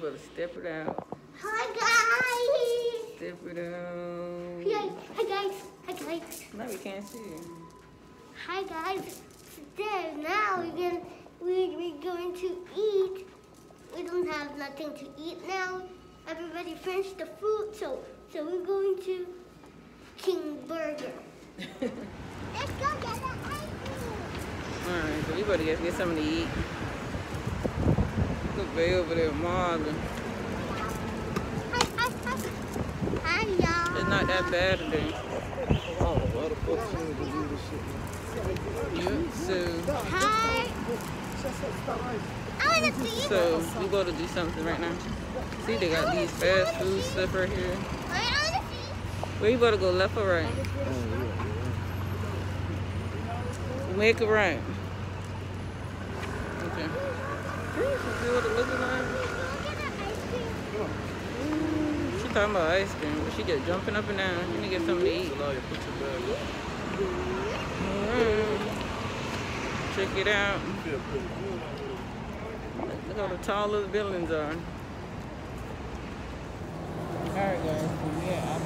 better step it out. Hi guys. Step it out. Hi guys. Hi guys. No, we can't see you. Hi guys. Today now we're going to eat. We don't have nothing to eat now. Everybody finished the food, so we're going to King Burger. Let's go get the ice cream. Alright, so we better get something to eat. Look way over there, Marlon. Hi y'all. It's not that bad today. Oh, why the fuck should we do this shit? So, Hi. I want to eat. so we go to do something right now. See, they got these fast food stuff right here. Where you better go, left or right? Make it right. Okay. See what it looking like? She talking about ice cream, but she just jumping up and down. You need to get something to eat. Alright. Check it out. Look how tall those buildings are. Alright guys, so yeah,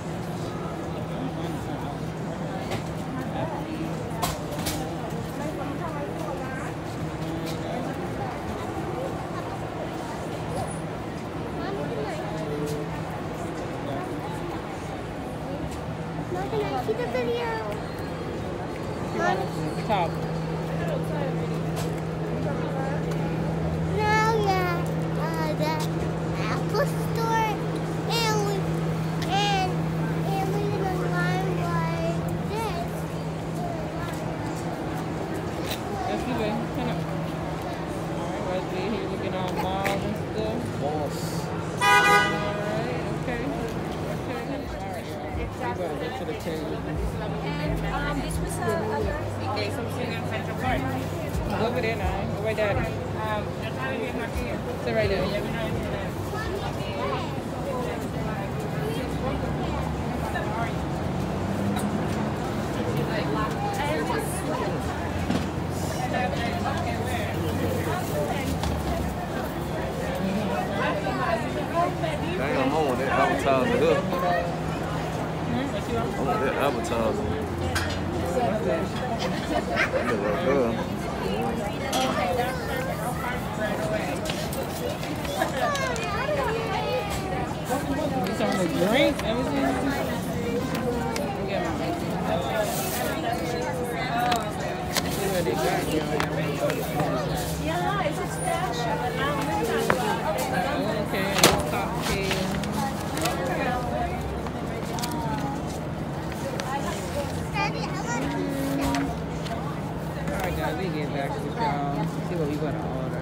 Can I see the video? Top. Now, yeah, the Apple Store, and we're gonna line like this. Let's see, babe. Turn up. Alright, right there, here looking all malls and stuff. Boss. Alright, okay. Alright, y'all. We better get to the table. And this was a something in Central Park. Go over there now. Go right there. Sit right there. Damn, I want that advertising up. I want that advertising. Look right there. Get some of the drink. Let me see. Get my ice cream. See what they got here. Yeah, it's a special. Okay, cocktail. Alright guys, we get back with y'all. See what we gonna order.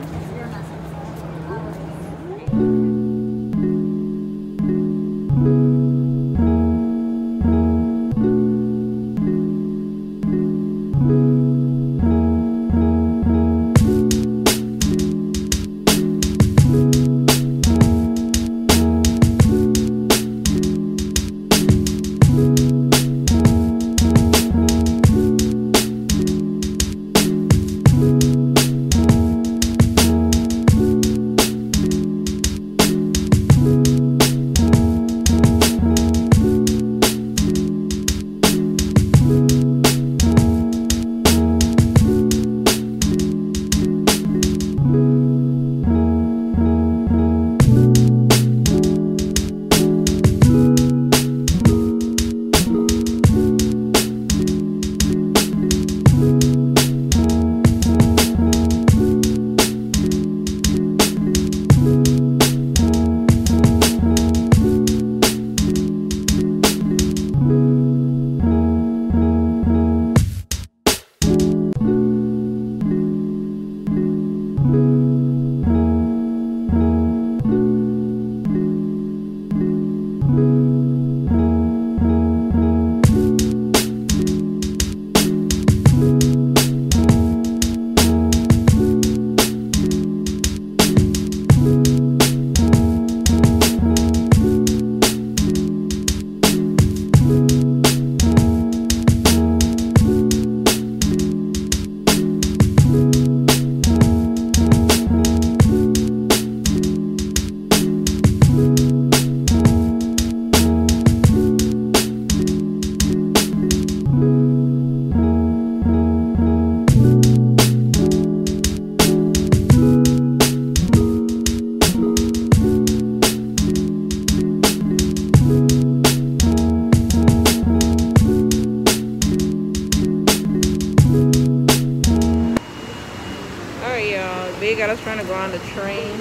trying to go on the train.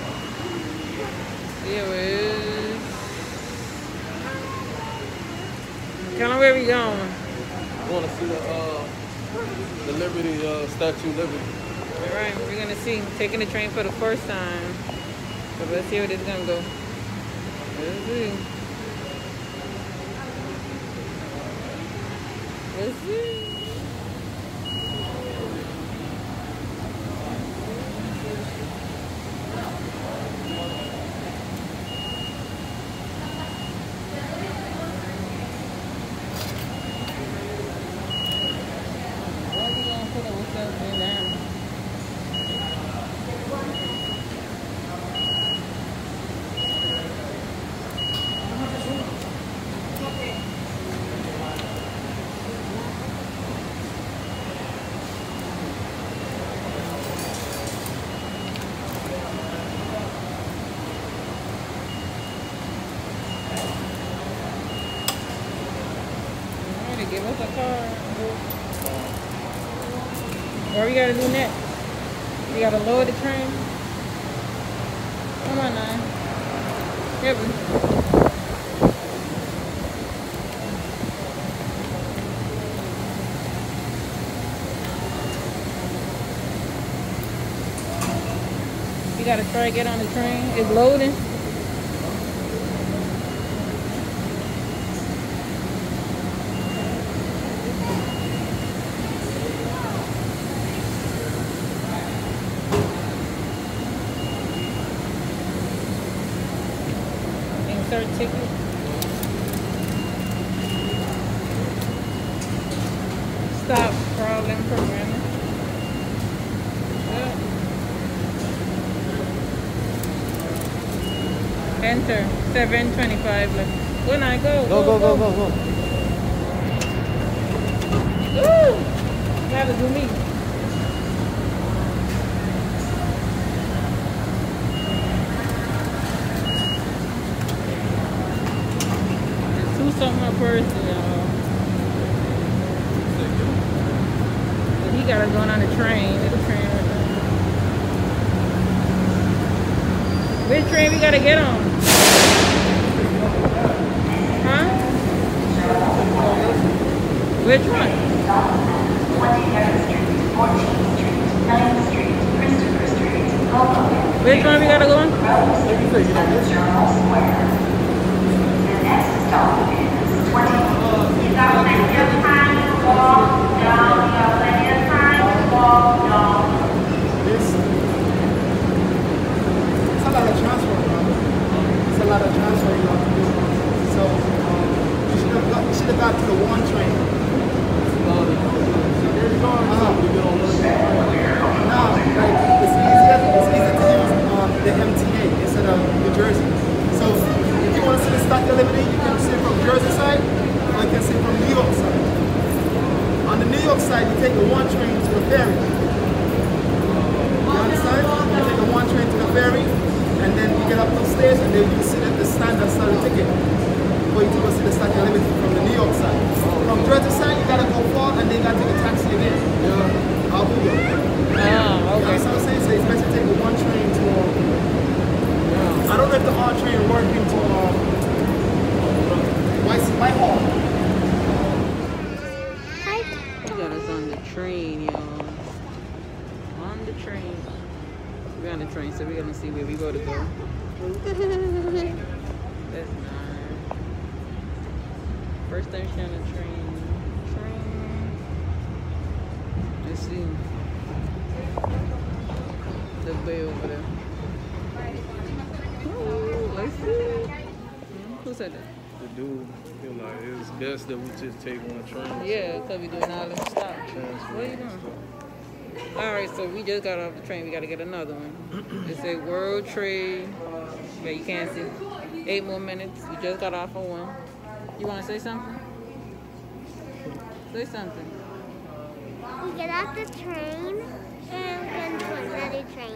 Here it is. Kind of where we going? I want to see the Liberty, Statue of Liberty. All right, we're gonna see. Taking the train for the first time. So let's see where this is gonna go. Let's see. Let's see. Give us a car. What we gotta do next? We gotta lower the train. Come on now. Yep. We gotta try to get on the train. It's loading. Insert ticket. Stop scrolling programming. Yep. Enter. 7:25 left. Go now, go. Go. Woo! You have to do me. Something a person, y'all. But he gotta go on the train. Little train right there. Which train we gotta get on? Huh? Which one? 29th Street, 14th Street, 9th Street, Christopher Street, Hoboken. Which one we gotta go on? Journal Square. The next stop is 20. You got plenty of time to walk down. You got plenty of time to walk down. It's a lot of transfer, brother. It's a lot of transfer you have to do. So you should have got to the one train. Now, like, it's easier to use the MTA instead of New Jersey. So if you want to see the Statue of Liberty, you can see it from Jersey side, or you can see it from New York side. On the New York side, you take the one train to the ferry. You understand? You take the one train to the ferry, and then you get up those stairs, and then you see the standard side ticket for you to go see the Statue of Liberty from the New York side. From Jersey side, you gotta go far, and then you gotta take a taxi again. Yeah. I'll Uber. Oh, okay. That's what I'm saying. So it's best to take the one train to. I don't know if the R train working to Whitehall. We got us on the train, y'all. On the train. We're on the train, so we're gonna see where we go to go. That's nice. First time she's on the train. Let's see. The bay over there. Ooh, let's see. Who said that? The dude, he was like, it's best that we just take one train. Yeah, because we're doing all this stuff. What are you doing? Alright, so we just got off the train. We got to get another one. It's a World Trade. Yeah, you can't see. 8 more minutes. We just got off on one. You want to say something? Say something. We get off the train and we're going to another train.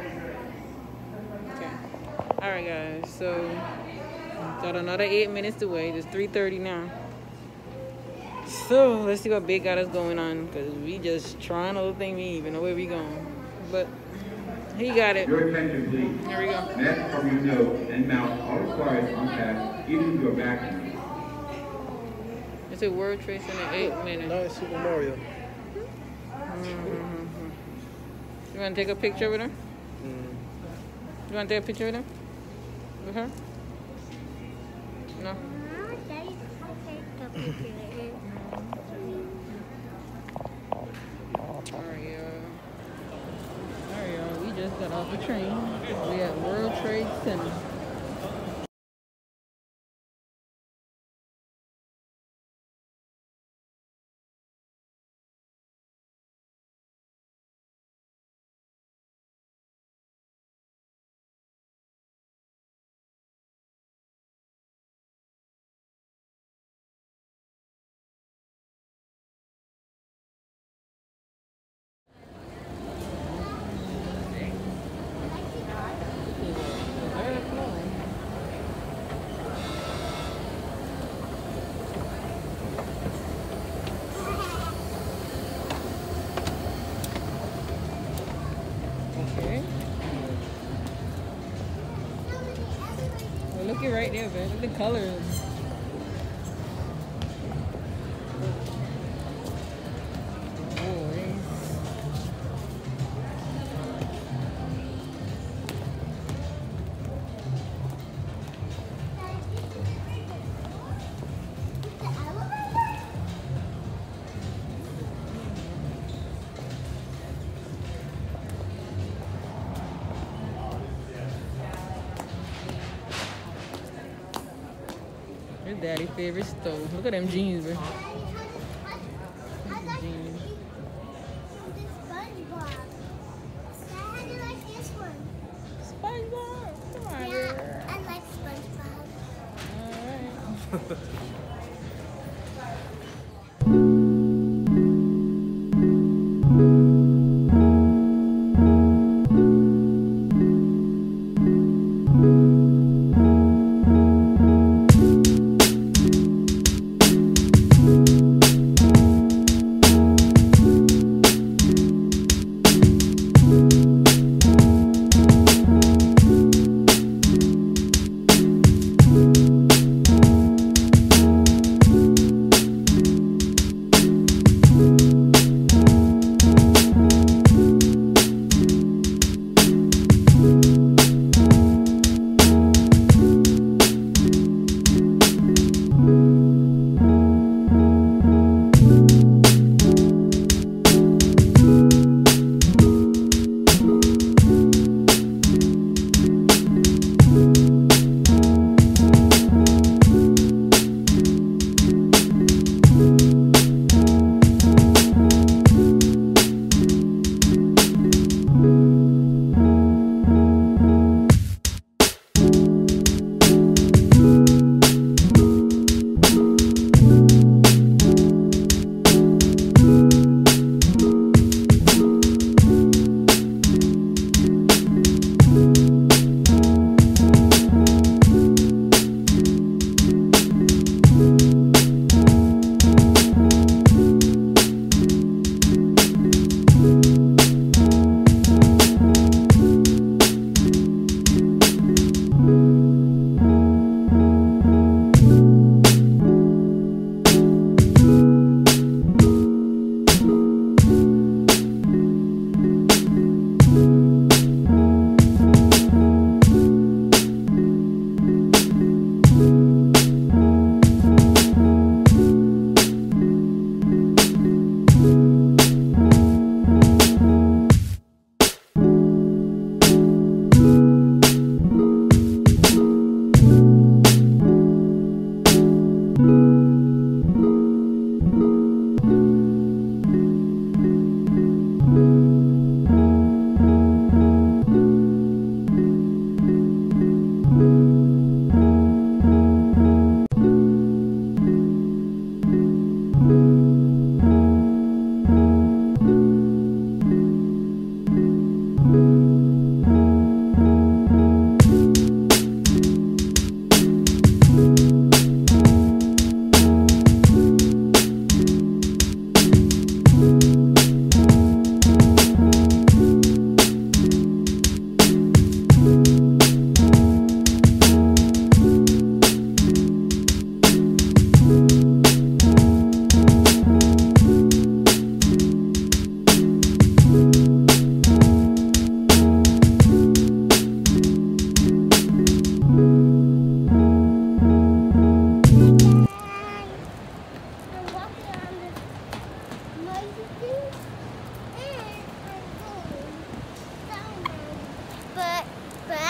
Okay. Alright, guys. So, got another 8 minutes to wait. It's 3:30 now. So, let's see what Big got us going on. Because we just trying other thing. We even know where we going. But, He got it. Your attention, please. There we go. Mask covering your nose and mouth are required on task, even if you're vacuuming. It's a word trace in 8 minutes. Nice Super Mario. You want to take a picture with her? You want to take a picture with her? With her? No? Daddy, take a picture. Alright, y'all. We just got off the train. We at World Trade Center. Okay. Well, look it right there, man. Look at the colors. Boy. Your daddy's favorite stove. Look at them jeans, bro. I'd like to eat this SpongeBob. How do you like this one? SpongeBob. Come on, Yeah, girl. I like SpongeBob. All right.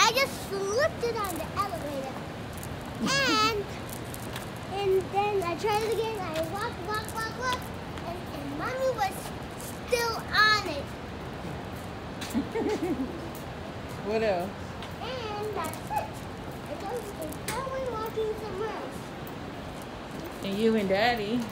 I just slipped it on the elevator. And then I tried it again. I walked. And Mommy was still on it. What else? And that's it. I told you now we're walking somewhere else. And you and Daddy.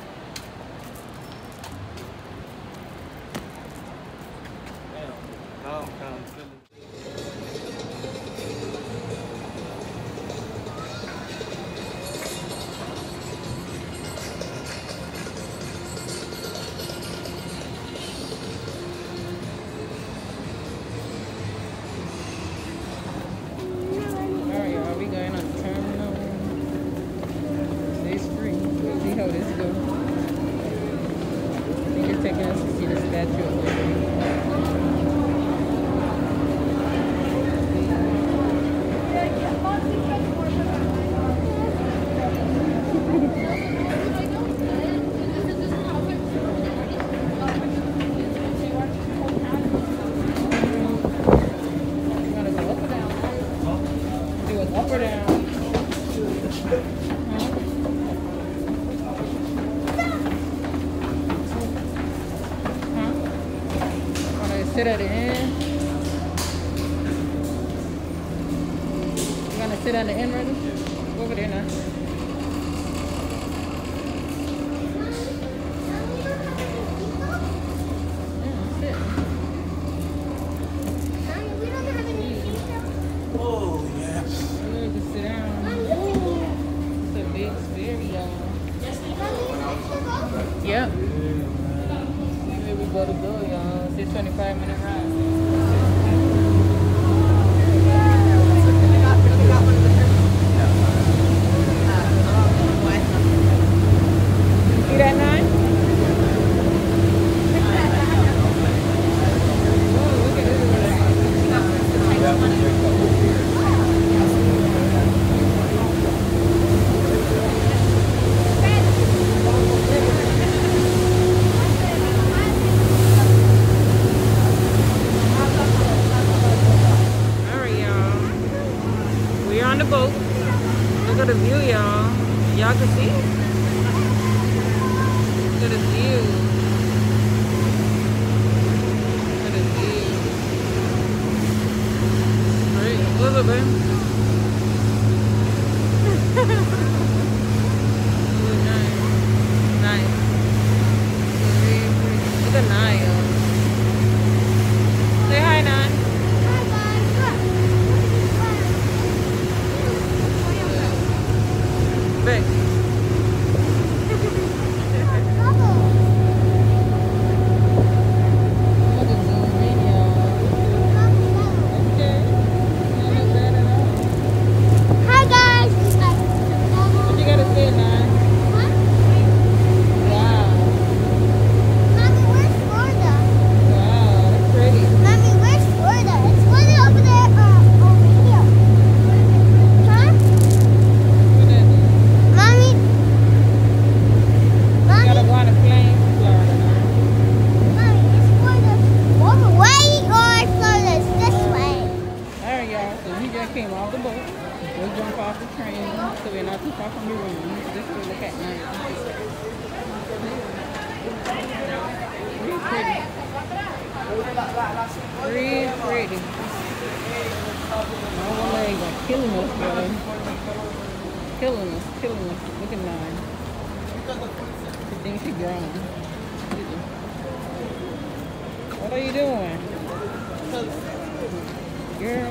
Alright, y'all, we going on the terminal. It's free. We'll see how this goes. I think they're taking us to see the Statue of Liberty. You wanna go up or down? Do it up or down? Huh? Wanna sit at the end? You gonna sit at the end, ready? Go over there now. Yeah, sit. Mommy, we don't have any seatbelts. Oh, yes. Good, just sit down. It's a big ferry, y'all. Yep. Here we go to go, y'all. It's a 25-minute ride. See that 9? Oh, look at Alright, y'all. We're on the boat. Look at the view, y'all. Y'all can see it? Look at the view. Look at the view. Great. What's up, babe? Ooh, nice. Nice. Very pretty. Look at Naya. Say hi, Naya. Beck. Look at zoom in, y'all. Okay. Not bad at all. Hi guys. What you gotta say, Naya? Wow. Mommy, where's Florida? Wow, that's pretty. Mommy, where's Florida? It's Florida over there, over here. Huh? What is it? Mommy, You gotta go on a plane to Florida now. Mommy, is Florida over way or Florida's this way? Alright, y'all, so we just came off the boat. We'll jump off the train, so we're not too far from the room. Just to look at night. Real pretty. Real pretty. All the legs are killing us, brother. Killing us. Look at mine. She thinks she's grown. What are you doing? Girl.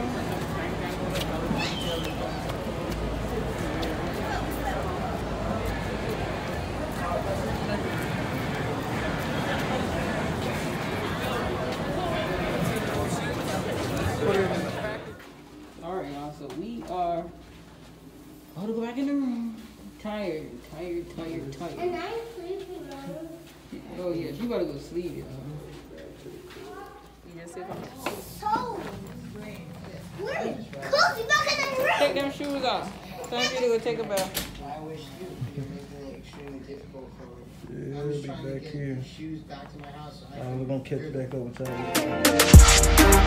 Alright, y'all, so we are about to go back in the room. Tired. And I'm sleeping, Mommy. Oh yeah, you gotta go to sleep, y'all. You just sit down. So, we're cozy back in the room. Take them shoes off. Time for you to go take a bath. I wish you would make it extremely difficult for me. Yeah, I'm just we'll be trying to back get here. shoes back to my house. So We're gonna catch back up with y'all.